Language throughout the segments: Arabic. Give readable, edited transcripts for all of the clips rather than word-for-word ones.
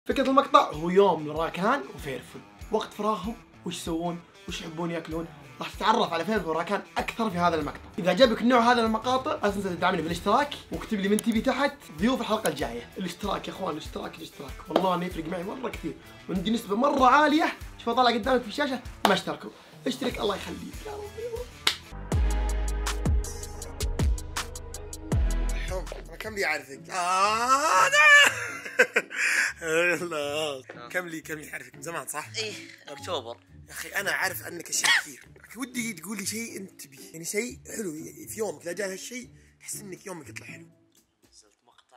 فكرة المقطع هو يوم لراكان وفيرفل، وقت فراغهم وش يسوون؟ وش يحبون ياكلون؟ راح تتعرف على فيرفل وراكان اكثر في هذا المقطع. اذا عجبك النوع هذا من المقاطع لا تنسى تدعمني بالاشتراك واكتب لي من تبي تحت ضيوف الحلقه الجايه. الاشتراك يا اخوان، الاشتراك والله انه يفرق معي مره كثير، وعندي نسبه مره عاليه. شوف طالع قدامك في الشاشه ما اشتركوا. اشترك الله يخليك يا رب. انا كم لي اعرفك؟ كم لي اعرفك من زمان صح؟ ايه اكتوبر. يا اخي انا عارف عنك اشياء كثير، ودي تقول لي شيء انت تبيه، يعني شيء حلو في يومك اذا جاء هالشيء تحس انك يومك يطلع حلو. نزلت مقطع.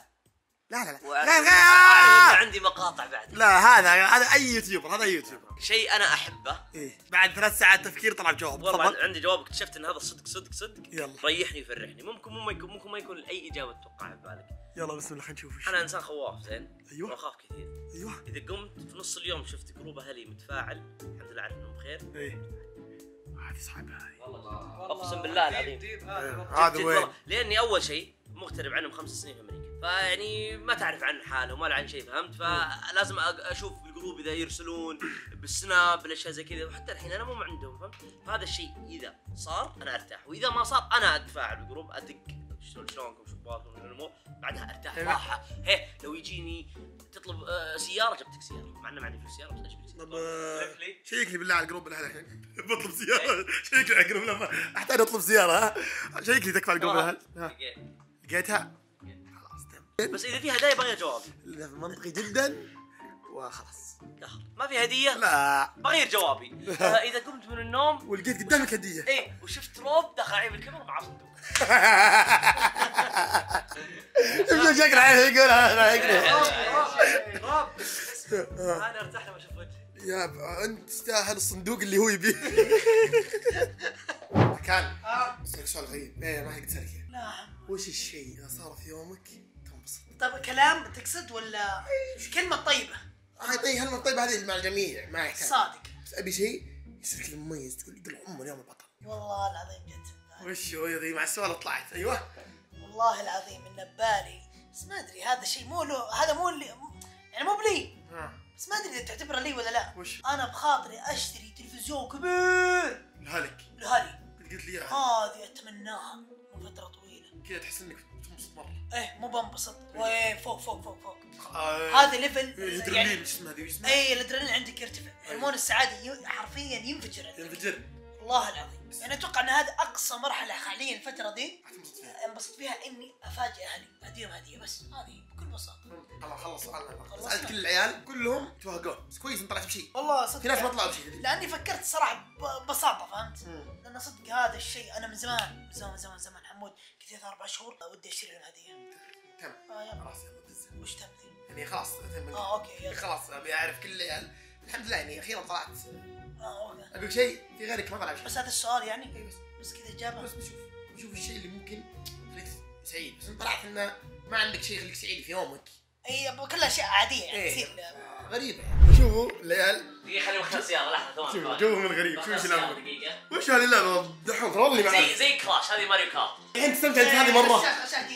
لا عندي مقاطع بعد. لا هذا اي يوتيوبر، هذا اي يوتيوبر. شيء انا احبه. ايه بعد 3 ساعات تفكير طلع بجواب. والله عندي جواب، اكتشفت ان هذا صدق. يلا ريحني ويفرحني. ممكن ما يكون اي اجابه تتوقعها ببالك. يلا بسم الله خلينا نشوف. انا انسان خواف زين. ايوه واخاف كثير. ايوه اذا قمت في نص اليوم شفت جروب اهلي متفاعل الحمد لله عارف انهم بخير. ايه هذه صعبه هاي والله اقسم بالله العظيم. هذا وين؟ لاني اول شيء مغترب عنهم 5 سنين في امريكا، فيعني ما تعرف عن حالهم ولا عن شيء، فهمت؟ فلازم اشوف بالجروب اذا يرسلون بالسناب بالاشياء زي كذا، وحتى الحين انا مو عندهم، فهمت؟ فهذا الشيء اذا صار انا ارتاح، واذا ما صار انا اتفاعل بالجروب، ادق شلونكم شو اخباركم الامور، بعدها ارتاح راحه. هي لو يجيني تطلب سياره جبتك سياره، مع انه ما عندي فلوس سياره بس اجيب سياره. طب شيكني بالله على الجروب الاهل الحين بطلب سياره. شيكني على الجروب لما احتاج اطلب سياره. ها شيكني تكفى على الجروب الاهل. لقيتها خلاص تمام. بس اذا في هدايا بغير جوابي. منطقي جدا وخلاص. ما في هديه؟ لا بغير جوابي. اذا قمت من النوم ولقيت قدامك هديه ايه وشفت روب دخل علي بالكاميرا مع صندوق. شكله عيل يقول انا روب انا ارتاح لما اشوف وجهي. يا انت تستاهل الصندوق اللي هو يبيه. كان اسالك سؤال غريب. ايه ما هيك تسالك. نعم. وش الشيء اذا صار في يومك تنبسط؟ طيب كلام تقصد ولا كلمة طيبة؟ هاي طيب هالمرة طيبة هذه مع الجميع ما يحتاج. صادق. بس ابي شيء يصير كذا مميز تقول طول عمر يوم البطل. والله العظيم جد. وش هو يا ذي مع السؤال طلعت. ايوه والله العظيم انه ببالي، بس ما ادري هذا شيء مو له، هذا مو اللي يعني مو بلي. بس ما ادري اذا تعتبره لي ولا لا. وش؟ انا بخاطري اشتري تلفزيون كبير لهالك. لهالي. قلت لي هذه اتمناها من فترة طويلة. كذا تحس انك تنبسط مرة. ايه مو بنبسط، وين فوق. هذا ليفل الادرينالين وش اسمها ذي وش اسمها؟ اي الادرينالين عندك يرتفع، هرمون السعادة حرفيا ينفجر عندك. والله العظيم يعني اتوقع ان هذا اقصى مرحله حاليا الفتره دي انبسط فيها اني افاجئ اهلي اديهم هديه، بس هذه بكل بساطه. خلص سألت كل العيال كلهم توهقون، بس كويس ان طلعت بشيء. والله صدق في ناس ما طلعوا بشيء لاني فكرت صراحه ببساطه، فهمت؟ لان صدق هذا الشيء انا من زمان حمود كذا 4 شهور ودي اشتري لهم هديه. كم؟ خلاص يلا دز. وش تم ذي؟ يعني خلاص اوكي يلا. خلاص ابي اعرف كل العيال. الحمد لله يعني اخيرا طلعت. اوكي. اقول شيء في غيرك ما طلع شيء. بس هذا السؤال يعني؟ اي بس كذا اجابه. بس بشوف الشيء اللي ممكن يخليك سعيد، بس انت طلعت انه ما عندك شيء يخليك سعيد في يومك. اي كلها اشياء عاديه يعني تصير. غريبه. شوفوا العيال دقيقه خليني اختار سياره لحظه ثواني. جو من غريب. شو اللعبه؟ دقيقه. وش هذه اللعبه؟ دحوم والله اللي معك. زي كراش، هذه ماريو كارت. انت استمتعت هذه مره.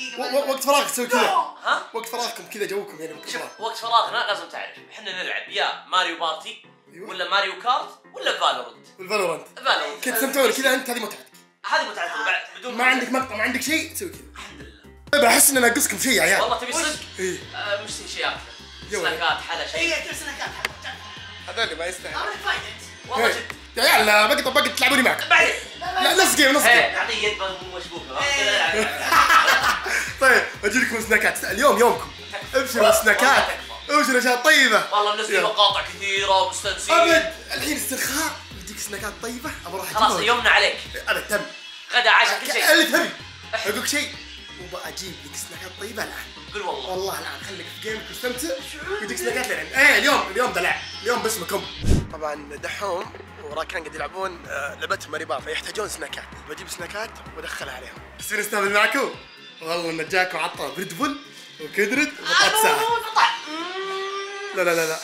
وقت فراغك تسوي كذا. ها؟ وقت فراغكم كذا جوكم يعني وقت فراغ. وقت فراغنا لازم تعرف احنا نلعب يا ماريو بارتي ولا ماريو كارت ولا فالورنت. والفالورنت. فالورنت كنت تستمتعون كذا انت، هذه متعتك. هذه متعتك بعد بدون ما عندك مقطع ما عندك شيء تسوي كذا. الحمد لله. طيب احس ان ناقصكم شيء يا عيال. والله تبي صدق؟ ايه مش شيء اكثر. سناكات حلا شيء. اي كل سناكات هذول ما يستاهل. انا فايده والله جد. يا عيال بقى تلعبوني معك. بعدين لا نص جيم. نعطيه يد مو مشبوكه. طيب اجي لكم سناكات اليوم يومكم. ابشروا سناكات. ابشروا اشياء طيبه. والله منزل مقاطع كثيره ومستانسين. ابد الحين استرخاء بديك سناكات طيبه ابى اروح خلاص يومنا عليك. ابد تم. غدا عشاء كل شيء. اللي تبي. اقول لك شيء وابى اجيب لك سناكات طيبه الان. قول والله. والله الان خليك في جيمك واستمتع ويديك سناكات للعب. اليوم دلع. اليوم باسمكم. طبعا دحوم وراكان قاعد يلعبون لعبتهم مريبات فيحتاجون سناكات. بجيب سناكات وادخلها عليهم. بس نستقبل معكم. والله ان جاكم عطى بريد بول وكدرد وبطاطا ساعه. لا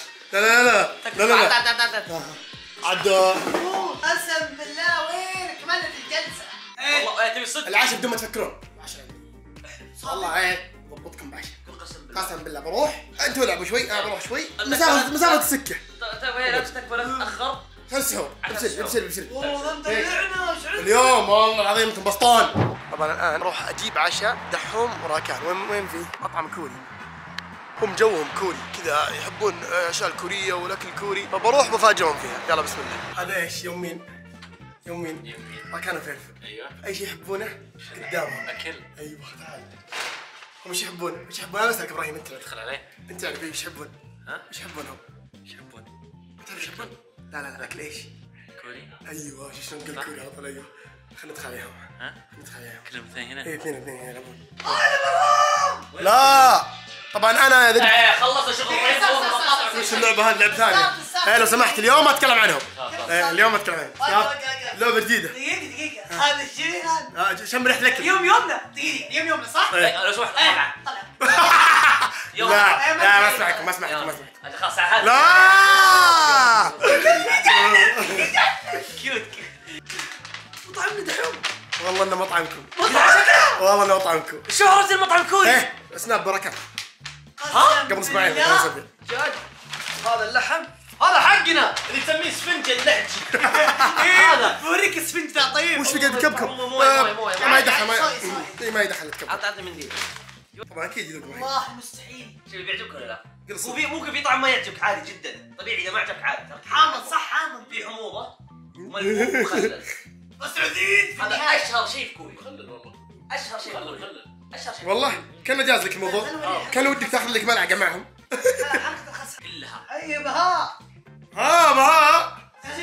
عاد قسم بالله وين كملت الجلسه. والله تبي صدق العشاء بدون ما تفكرون. والله ضبطكم بعشاء. قسم بالله قسم بالله بروح، انتوا العبوا شوي انا بروح شوي، مسافة السكة. طيب هي نفسك ولا تتاخر؟ عشان السحور، ابشر. والله انت طلعنا شعرت اليوم والله العظيم انتم بسطان. طبعا الان اروح اجيب عشاء دحوم وراكان. وين فيه؟ مطعم كوري. هم جوهم كوري كذا، يحبون الاشياء الكوريه والاكل الكوري، فبروح بفاجئهم فيها. يلا بسم الله. هذا ايش؟ يوم مين؟ راكان وفلفل. ايوه. اي شيء يحبونه قدامهم. اكل. ايوه تعال. هم ايش يحبون؟ انا بسالك ابراهيم، انت ادخل عليه. انت تعرف ايش يحبون؟ ها؟ ايش يحبونهم؟ انت تعرف ايش يحبون؟ لا اكل ايش؟ كوري. ايوه شلون قال كوري على طول. ايوه خلينا ندخل عليهم. ها؟ ندخل عليهم. كلهم اثنين هنا. ايه اثنين يلعبون. لا طبعا انا اذا خلص شغل وش اللعبه هذه؟ لعبه ثانيه. ايه لو سمحت اليوم ما اتكلم عنهم. اليوم ما اتكلم عنهم. لعبه جديده. دقيقة هذا الشيء هذا شم ريحه الاكل. يومنا دقيقة يومنا صح؟ لو سمحت طلع. لا ما اسمعكم. خلاص على لا كيوت. مطعمنا دحوم. والله انه مطعمكم. مطعم والله انه مطعمكم. شهرة المطعم كوري. ايه سناب بركات. ها؟ قبل اسبوعين جد هذا اللحم هذا حقنا اللي تسميه سفنج اللحجي. هذا بوريك السفنج ذا. طيب وش في قد كبكم؟ مويه. ما يدخل ما يدخل الكبكم. عطني منديل. طبعا اكيد يذوق. والله مستحيل. شوف بيعجبك ولا لا؟ قل ممكن في طعم ما يعجبك عادي جدا، طبيعي اذا ما عجبك عادي. حامض صح حامض. في حموضه وملفوف ومخلل. بس عزيز هذا اشهر شيء في كوري. مخلل والله. اشهر شيء في كوري. اشهر شيء. والله كان جاز لك الموضوع. كان ودك تاخذ لك ملعقه معهم. حلقة الخسر كلها. اي بهاء. بها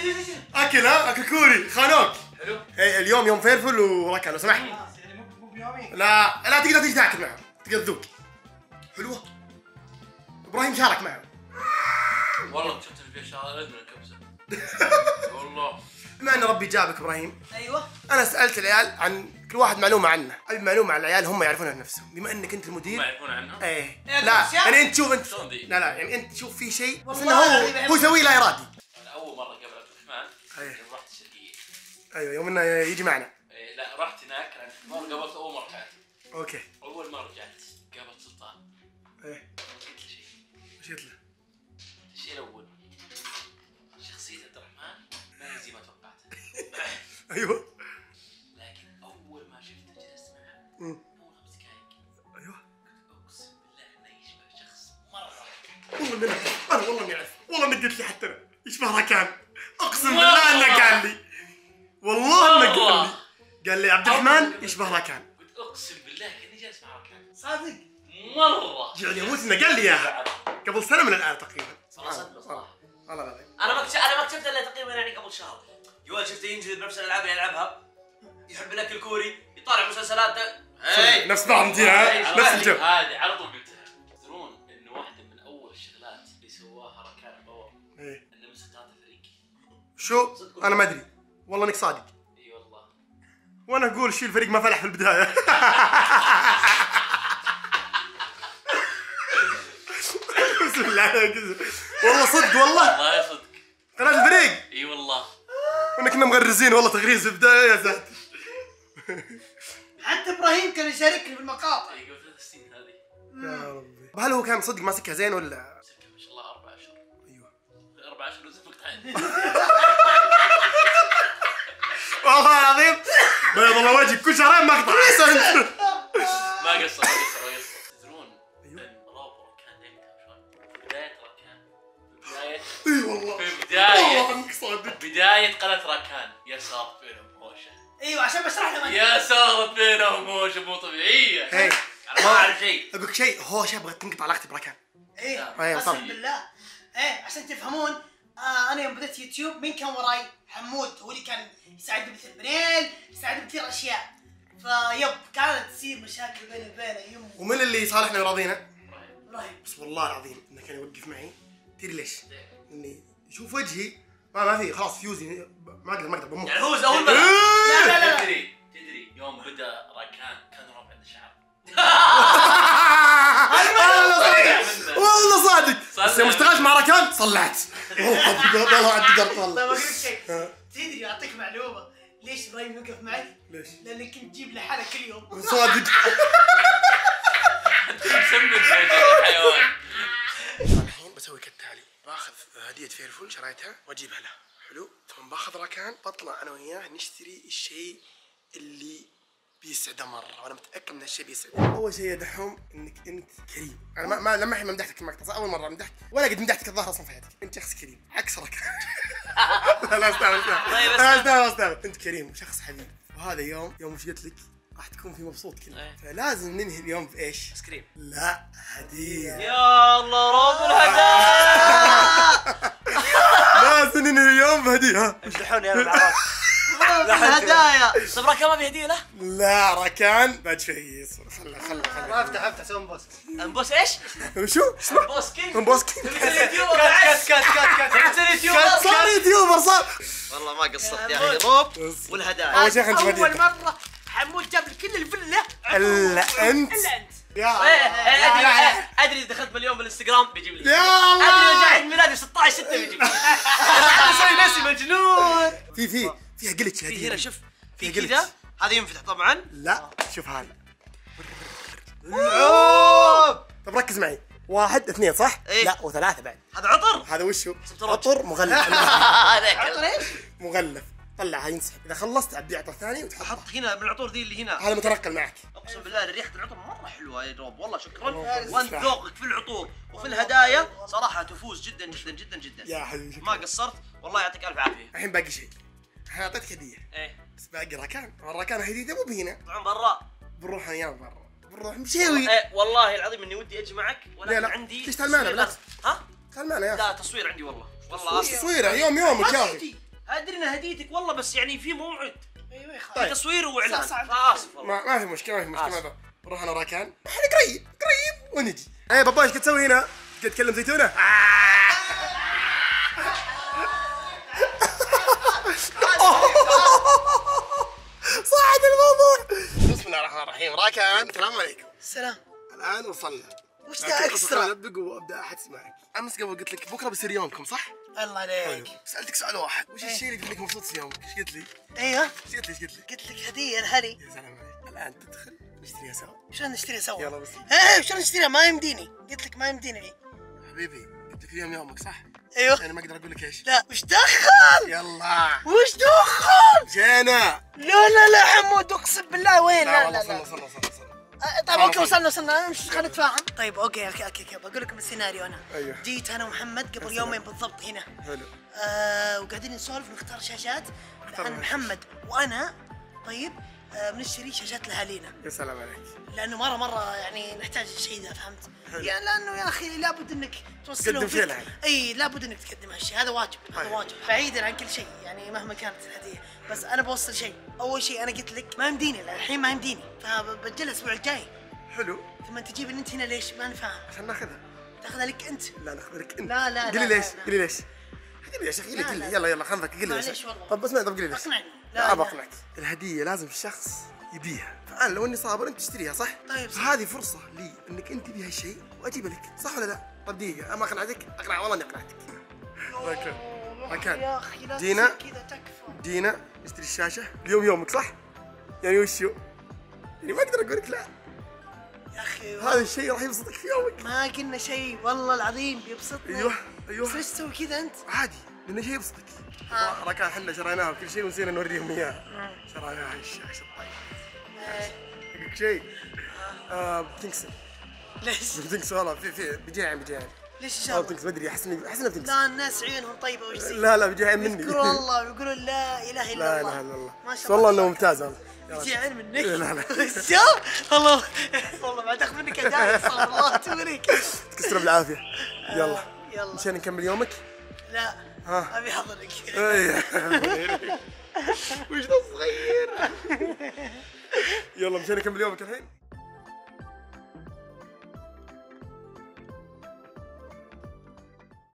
اكل كوري خانوك. حلو. اليوم يوم فلفل وراكان لو سمحت. يعني مو بيومين. لا تقدر تيجي تاكل معهم، تقدر تذوق. حلوه. ابراهيم شارك معهم. والله شفت اللي فيها شغله من الكبسه. والله. بما ان ربي جابك ابراهيم، ايوه انا سالت العيال عن كل واحد معلومه عنه، ابي معلومه عن العيال هم يعرفونها لنفسهم، بما انك انت ما المدير. يعرفون عنها؟ ايه إيه، لا أشياء؟ يعني انت شوف انت شلون ذي؟ لا يعني انت شوف في شيء بس انه والله هو يسوي لا ارادي. انا اول مره قبل عبد الرحمن أيه. رحت الشرقيه. ايوه يوم انه يجي معنا. إيه، لا رحت هناك عند حمار قابلت اول مره حياتي. اوكي. اول ما رجعت قابلت سلطان. ايه قلت له شيء. وش قلت له؟ الشيء الاول شخصيه عبد الرحمن ما هي زي ما توقعت. ايوه لكن اول ما شفته جلست معه اول 5 دقائق ايوه اقسم بالله انه يشبه شخص مره. والله اني اعرف والله انك قلت لي حتى انا يشبه راكان. اقسم بالله انه قال لي والله انه قال لي عبد الرحمن يشبه راكان. قلت اقسم بالله كاني جالس مع ركان صادق. مره. جعل يموت انه قال لي اياها قبل سنه من الان تقريبا. والله صدق صراحه. والله لا انا ما اكتشفت الا تقريبا يعني قبل شهر. جوال شفته ينجذب بنفس الالعاب اللي يلعبها، يحب الاكل الكوري، يطالع مسلسلات. نفس بعض نفس الجو. هذه على طول قلتها. تدرون انه واحده من اول الشغلات اللي سواها ركان باور ايه انه مسك هذا الفريق. شو انا ما ادري والله انك صادق، اي والله. وانا اقول شيء الفريق ما فلح في البدايه. بسم الله عليك. والله صدق والله والله صدق. قناة الفريق. اي والله. وانا كنا مغرزين والله تغريز في البدايه يا ساتر. حتى ابراهيم كان يشاركني في المقاطع. اي قبل 3 سنين هذه. يا ربي هل هو كان صدق ماسكها زين ولا؟ مسكها ما شاء الله 4 اشهر. ايوه 4 اشهر وزي مقطعين. والله العظيم بيض الله وجهك كل شهرين مقطع. ما قصر. تدرون ان رابو كان امتى شلون؟ في بدايه ركان. اي والله في بدايه والله انك صادق. بدايه قناه ركان يا صارت بينهم هوشه. ايوه عشان بشرح لهم. يا صارت بينهم هوشه مو طبيعيه. هي انا ما اعرف شيء. اقول لك شيء هو شاب تنقطع علاقتي براكان. ايه صح. قسم بالله. ايه عشان تفهمون انا يوم بديت يوتيوب مين كان وراي؟ حمود هو اللي كان يساعدني بالثمبنيل، يساعدني بكثير اشياء. فيب كانت تصير مشاكل بيني وبينه يمه. ومن اللي صالحنا وراضينا؟ ابراهيم. بس والله العظيم انه كان يوقف معي. تدري ليش؟ اني يشوف وجهي ما في خلاص فيوزي ما اقدر بموت. يعني هو اول ما لا تدري يوم بدا ركان كان ربع الشعر. والله صادق. بس يوم اشتغلت مع ركان صلعت. والله عندي قرط طيب والله. اقول لك شيء. تدري اعطيك معلومه ليش ابراهيم يوقف معي؟ ليش؟ لاني كنت تجيب له حاله كل يوم. صادق. مسمن الحيوان. الحين بسوي كالتالي، باخذ هدية فيرفون شريتها واجيبها له، حلو؟ ثم باخذ راكان بطلع انا وياه نشتري الشيء اللي بيسعده مرة، وانا متأكد ان الشيء بيسعده. اول شيء يا دحوم انك انت كريم، انا ما لما ما مدحتك المقطع، اول مرة مدحت ولا قد مدحتك الظاهر اصلا في حياتك، انت شخص كريم عكس راكان. لا استاذ انت كريم وشخص حبيب، وهذا يوم وش قلت لك؟ راح تكون في مبسوط كذا، فلازم ننهي اليوم بايش؟ ايس كريم. لا، هدية. يا الله رب الهدايا. لازم ننهي اليوم بهدية. امدحوني انا بعرف. الهدايا. طيب راكان ما في هديه له؟ لا راكان بعد شوي خله ما افتح سوي انبوس. انبوس ايش؟ شو؟ انبوسكينج. انبوسكينج. يوتيوبر يوتيوبر. صار يوتيوبر صار. والله ما قصرت يا اخي روب والهدايا. اول شيء خلينا اول مرة حمود جاب لي كل الفله الا انت. الا انت. ادري دخلت اليوم بالانستغرام بيجيب لي. يا الله. ادري رجع عيد ميلادي 16/6 بيجيب لي. اسوي نفسي مجنون. فيها جلتش في هنا شوف في جلتش. كذا هذا ينفتح طبعا. لا شوف هذا. طب ركز معي، 1 2 صح؟ إيه. لا و3 بعد. هذا عطر. هذا وشو؟ رج. عطر مغلف. عطر ايش؟ مغلف، طلعها ينسحب، اذا خلصت تعبي عطر ثاني حط وتحط. هنا من العطور ذي اللي هنا. هذا متنقل معك. اقسم بالله ريحه العطر مره حلوه يا روب، والله شكرا. وانت ذوقك في العطور وفي الهدايا صراحه تفوز جدا جدا جدا جدا. يا حبيبي شكراً. ما قصرت والله يعطيك الف عافيه. الحين باقي شيء، الحين اعطيتك هديه ايه بس باقي راكان، الراكان هديته مو بهنا، طبعا برا. بنروح ايام برا، بنروح مشاوي. ايه والله العظيم اني ودي اجي معك ولكن لا. عندي ليش تعال معنا تصوير بالعكس؟ ها؟ تعال معنا يا لا اخي. تصوير عندي والله اسف. تصويره يومك يا اخي. ادري ان هديتك والله بس يعني في موعد ايوه يا طيب. في تصوير واعلان صح. فاسف والله. ما في مشكله آسف. ما نروح انا راكان، احنا قريب ونجي. ايه بابا ايش قاعد تسوي هنا؟ قاعد تكلم زيتونه؟ صعد الموضوع. بسم الله الرحمن الرحيم، راكان السلام عليكم. السلام. الان وصلنا. وش ذا اكسترا؟ انبق وابدا احد يسمعك. امس قبل قلت لك بكره بيصير يومكم صح؟ الله عليك. سالتك سؤال واحد، وش الشيء اللي يخليك مبسوط في يومك؟ ايش قلت لي؟ ايوه ايش قلت لي؟ قلت لك هديه لهري. يا سلام عليك. الان تدخل نشتريها سوا. شلون نشتريها سوا؟ يلا بس. ايه شلون نشتريها؟ ما يمديني. قلت لك ما يمديني لي. حبيبي قلت لك اليوم يومك صح؟ ايوه. انا ما اقدر اقول لك ايش. لا وش دخل؟ يلا وش دخل؟ جينا. لا حمود اقسم بالله وين؟ لا والله صلنا. طيب اوكي وصلنا نمشي خلينا نتفاهم. طيب اوكي بقول لكم السيناريو انا. أيوه. جيت انا ومحمد قبل يومين بالضبط هنا. حلو. وقاعدين نسولف نختار شاشات لان محمد وانا طيب بنشتري شاشات لاهالينا. يا سلام عليك. لانه مره يعني نحتاج الشيء ذا فهمت؟ حلو. يعني لانه يا اخي لابد انك توصلهم تقدم شيء فيك. لها. اي لابد انك تقدم هالشيء، هذا واجب هذا أيوه. واجب بعيدا عن كل شيء يعني مهما كانت الهديه، بس انا بوصل شيء. اول شيء انا قلت لك ما يمديني الحين ما يمديني، فبجل الاسبوع الجاي. حلو. ثم انت تجيب انت هنا ليش؟ ماني فاهم. عشان ناخذها. تاخذها لك انت. لا ناخذها لك انت. لا قولي ليش؟ لا. قولي ليش؟ قولي ليش يا اخي قولي يلا خلنا قولي ليش. معليش والله. طب اسمع قولي ليش. اقنعني. لا بقنعك. الهديه لازم الشخص يبيها، فانا لو اني صابر انت تشتريها صح؟ طيب صح. فهذه فرصه لي انك انت تبي هالشيء واجيب لك، صح ولا لا؟ طب دقيقه اما اقنعتك اقنع والله اني اقنعتك. يا اخي لا دينا. تصير كذا تكفى. جينا نشتري الشاشه اليوم يومك صح؟ يعني وشو؟ يعني ما اقدر اقول لك لا. يا اخي هذا الشيء راح يبسطك في يومك. ما قلنا شيء والله العظيم بيبسطني. ايوه بس ليش تسوي كذا انت؟ عادي لانه شيء يبسطك. راكان احنا شريناها وكل شيء ونسينا نوريهم اياه. شريناها الشاشه الطيبه. اقول لك شيء بتنكسر. ليش؟ بتنكسر والله في بيجي ليش ان شاء الله؟ بتنكسر بدري احس انها بتنكسر. لا الناس عيونهم طيبه وش يصير؟ لا بيجي مني. يذكروا الله ويقولوا لا اله الا لا الله. اله الا الله. ما شاء والله الله. انه ممتاز هذا. يجي عين منك. لا. شوف والله بعد اخذ منك هدايا صار الله توريك. تكسر بالعافيه. يلا يلا مشان نكمل يومك. لا ها. ابي احضرك. وش ده صغير. يلا مشان نكمل يومك الحين.